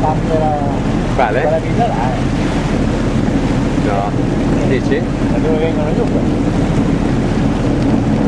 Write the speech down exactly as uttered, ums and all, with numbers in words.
parte della, Quale? della villa là, eh. No. Dici? Da dove vengono giù quelli.